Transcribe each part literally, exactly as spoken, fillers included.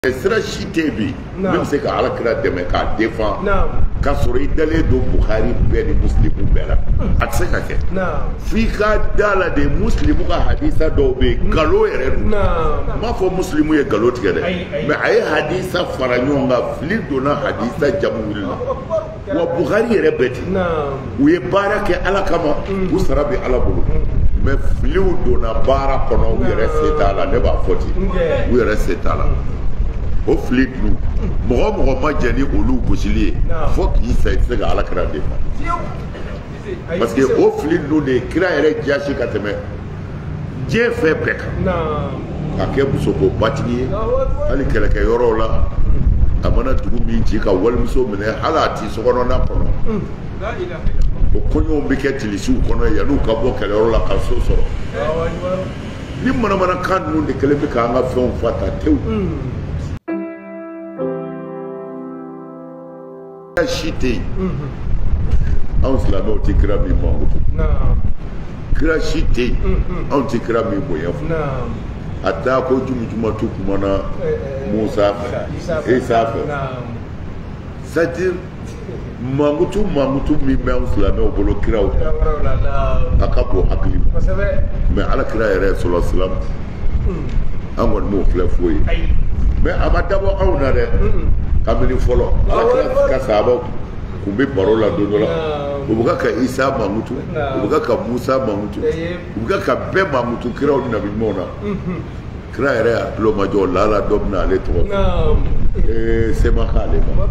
sira si tɛ bi min bɛ se ka alakira dɛmɛ k'a défend k'a sɔrɔ i dalen don Bukhari bɛɛ ni Muslimu bɛɛ la a tɛ se ka kɛ f'i ka da la de Muslimu ka hadisa dɔw bɛ yen nkalon yɛrɛ don n m'a fɔ Muslimu ye nkalon tigɛ dɛ mais a ye hadisa fara ɲɔgɔn kan fili donna hadisa jamu wuli la wa Bukhari yɛrɛ bɛɛ ten u ye baara kɛ Ala kama u sara bɛ Ala bolo mais filiw donna baara kɔnɔ u yɛrɛ se t'a la ne b'a fɔ ten u yɛrɛ se t'a la. O fili dun mɔgɔ mɔgɔ ma jɛ ni olu gosili ye fo k'i sa i tɛ se ka alakira défend parce que o fili dun de kira yɛrɛ jasi ka tɛmɛ diɲɛ fɛn bɛɛ kan ka kɛ musoko batigi ye hali kɛlɛkɛyɔrɔw la a mana dugu min ci ka walimuso minɛ hali a ti sokɔnɔna kɔnɔ o kɔɲɔw bɛ kɛ tilisiw kɔnɔ yan'u ka bɔ kɛlɛyɔrɔ la ka so sɔrɔ ni manamanakan ninnu de kɛlen bɛ k'an ka fɛnw fa ta tewu. Si tɛ yen anw silamɛw tɛ kira min mankutu kira si tɛ yen anw tɛ kira min bonya fɔ a taa ko jumujumatu kumana Musa fɛ Isa fɛ c'est-à-dire mankutu mankutu min bɛ anw silamɛw bolo kiraw a ka bon hakili ma mais ala kira yɛrɛ sɔrɔ silamɛ an kɔni m'o filɛ foyi ye mais a ma dabɔ anw na dɛ. Kabini fɔlɔ alakira ka sahaba kun bɛ baro la don dɔ la u bɛ ka Isa mankutu u bɛ ka Musa mankutu u bɛ ka bɛɛ mankutu kiraw ni nabi ɲumanw na kira yɛrɛ y'a tulo majɔ lala dɔ bɛna ale tɔgɔ ee se ma k'ale ma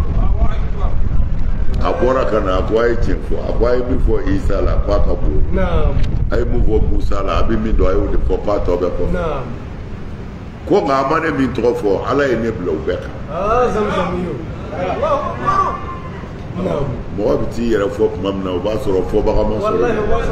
a bɔra ka na a ko a ye tiɲɛ fɔ a ko a ye min fɔ Isa la k'a ka bon a ye min fɔ Musa la a bɛ min dɔn a y'o de fɔ k'a tɔ bɛ fɔ ko nka a ma ne min tɔgɔ fɔ ala ye ne bila u bɛɛ kan mɔgɔ bɛ t'i yɛrɛ fɔ tuma min na o b'a sɔrɔ fɔbaga ma sɔrɔ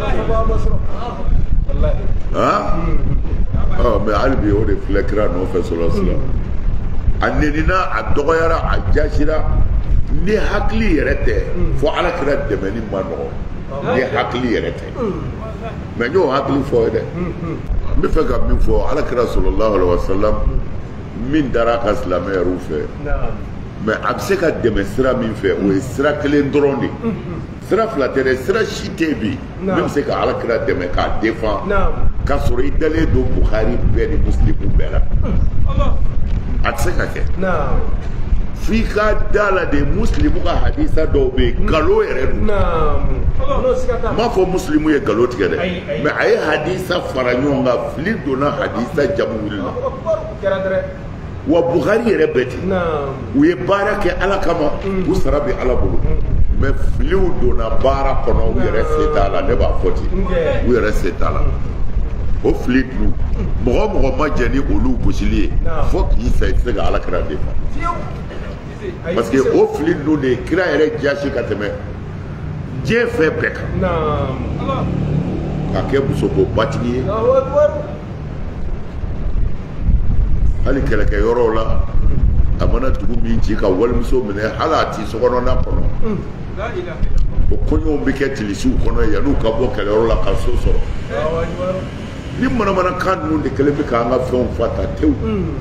han mais hali bi o de filɛ kira nɔfɛ sɔrɔ sisan a nenina a dɔgɔyara a jasira ni hakili yɛrɛ tɛ fo ala kira dɛmɛni ma nɔgɔ ni hakili yɛrɛ tɛ mais n y'o hakili fɔ ye dɛ n bɛ fɛ ka min fɔ ala kira sallallahu alaihi wasallam min dara ka silamɛ yɛrɛw fɛ mais a bɛ se ka dɛmɛ sira min fɛ o ye sira kelen dɔrɔn de sira fila tɛ dɛ sira si tɛ bi min bɛ se ka ala kira dɛmɛ k'a défend k'a sɔrɔ i dalen don Bukhari bɛɛ ni Muslimu bɛɛ la a tɛ se ka kɛ f'i ka da la de Muslimu ka hadisa dɔw bɛ yen nkalon yɛrɛ don n m'a fɔ Muslimu ye nkalon tigɛ dɛ mais a ye hadisa fara ɲɔgɔn kan fili donna hadisa jamu wuli la wa Bukhari yɛrɛ bɛɛ ten u ye baara kɛ Ala kama u sara bɛ Ala bolo mais filiw donna baara kɔnɔ u yɛrɛ se t'a la ne b'a fɔ ten u yɛrɛ se t'a la o fili dun mɔgɔ mɔgɔ ma jɛ ni olu gosili ye fo k'i sa i tɛ se ka alakira défend parce que o fili dun de kira yɛrɛ jasi ka tɛmɛ diɲɛ fɛn bɛɛ kan ka kɛ musoko batigi ye hali kɛlɛkɛyɔrɔw la a mana dugu min ci ka walimuso minɛ hali a ti sokɔnɔna kɔnɔ o kɔɲɔw bɛ kɛ tilisiw kɔnɔ yan'u ka bɔ kɛlɛyɔrɔ la ka so sɔrɔ ni manamanakan ninnu de kɛlen bɛ k'an ka fɛnw fa ta tewu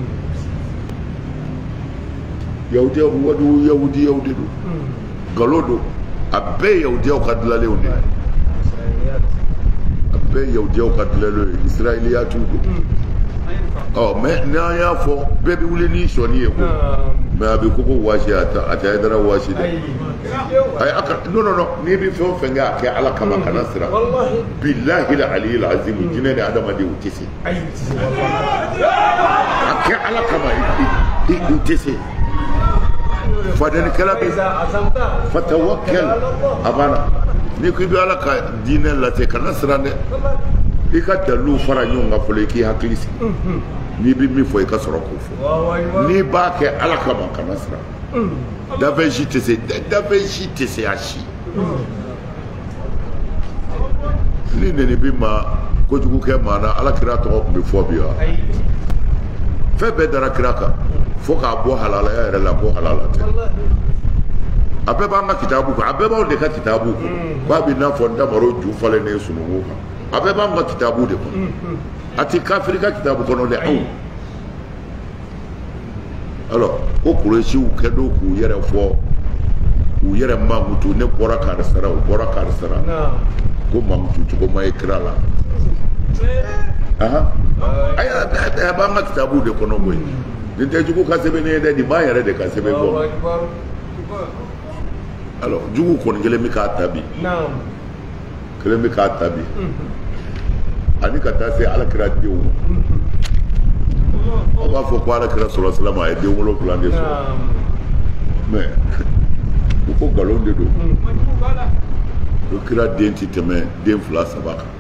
yahudiyaw wadu yahudiyaw de don nkalon don a bɛɛ ye yahudiyaw ka dilanlenw de ye a bɛɛ ye yahudiyaw ka dilanlenw ye israeliyatiw don ɔ mais n'an y'a fɔ bɛɛ bɛ wuli ni sɔnni ye ko mais a bɛ ko ko waasi a tɛ a tɛ Hayidara waasi dɛ ayi a ka non non non n'i bɛ fɛn o fɛn kɛ a kɛ Ala kama kana siran bilahi la aliyil azim jinɛ ni adamaden u tɛ se a kɛ Ala kama u tɛ se fadanikɛla bɛ fatawakkal a banna n'i ko i bɛ Ala ka diinɛ lase kana siran dɛ i ka dalilu fara ɲɔgɔn kan fɔlɔ i k'i hakili sigi n'i bɛ min fɔ i ka sɔrɔ k'o fɔ n'i b'a kɛ Ala kama kana siran dafɛn si tɛ se dafɛn si tɛ se a si ni nɛni bɛ maa kojugu kɛ maa na Ala kira tɔgɔ tun bɛ fɔ bi wa fɛn bɛɛ dara kira kan fo k'a bɔ halalaya yɛrɛ la ko halala tɛ a bɛɛ b'an ka kitabu kan a bɛɛ b'anw de ka kitabu kan k'a bɛ n'a fɔ ndamaro ju falennen sununkun kan a bɛɛ b'an ka kitabu de kɔnɔ a tɛ kafiri ka kitabu kɔnɔ dɛ anw alors ko Kuresiw kɛ do k'u yɛrɛ fɔ u yɛrɛ mankutu ne bɔra karisara u bɔra karisara ko mankutu cogo ma ye kira la aha a b'an ka kitabu de kɔnɔ koyi nin tɛ jugu ka sɛbɛnni ye dɛ nin b'an yɛrɛ de ka sɛbɛn bɔ alors jugu kɔni kelen bɛ k'a tabi kelen bɛ k'a tabi ani ka taa se alakira denw ma an b'a fɔ ko alakira sɔrɔ silama a ye den wolonwula de sɔrɔ mais u ko nkalon de don ko kira den ti tɛmɛ den fila saba kan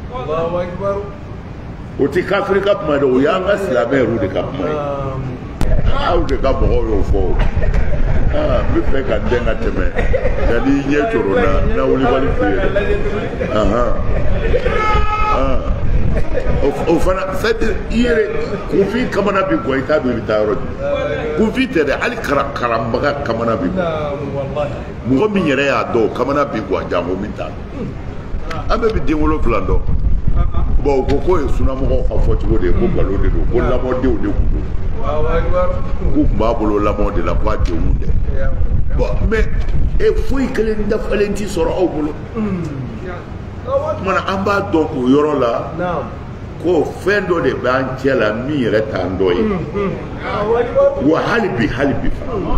o ti kafiri ka kuma ye dɛ o y'an ka silamɛ yɛrɛ de ka kuma ye aw de ka mɔgɔw y'o fɔ o aa n bɛ fɛ ka den ka tɛmɛ nka n'i ɲɛ coro na na wulibali fɛ yen o fana c'est i yɛrɛ kunfin kamana bi gɔ i t'a dɔn i bɛ taa yɔrɔ jumɛn kunfin tɛ dɛ hali karamɔgɔ kamana bi gɔ mɔgɔ min yɛrɛ y'a dɔn kamana bi gɔ a janko min t'a dɔn an bɛɛ bɛ den wolonwula dɔn bon o ko k'o ye sunamɔgɔw ka fɔcogo de ye ko nkalon de don ko lamɔdenw de tun don k'u tun b'a bolo lamɔ de la k'a denw dɛ bon mais foyi kelen dafalen t'i sɔrɔ aw bolo kumana an b'a dɔn o yɔrɔ la ko fɛn dɔ de b'an cɛ la min yɛrɛ t'an dɔ ye wa hali bi hali bi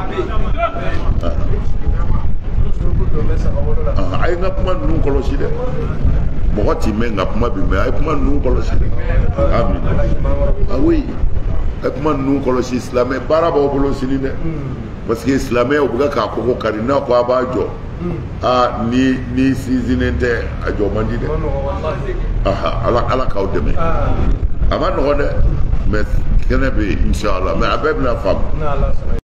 a ye n ka kuma ninnu kɔlɔsi dɛ mɔgɔ t'i mɛn n ka kuma bi mɛn a ye kuma ninnu kɔlɔsi dɛ ami ah oui a ye kuma ninnu kɔlɔsi silamɛ baara b'aw bolo sini dɛ parce que silamɛ u bɛ k'a koko kari n'a ko a b'a jɔ aa ni ni sinsinnen tɛ a jɔ man di dɛ aha ala ala k'aw dɛmɛ a ma nɔgɔn dɛ mais kɛnɛ bɛ yen inshallah mais a bɛɛ bɛna faamu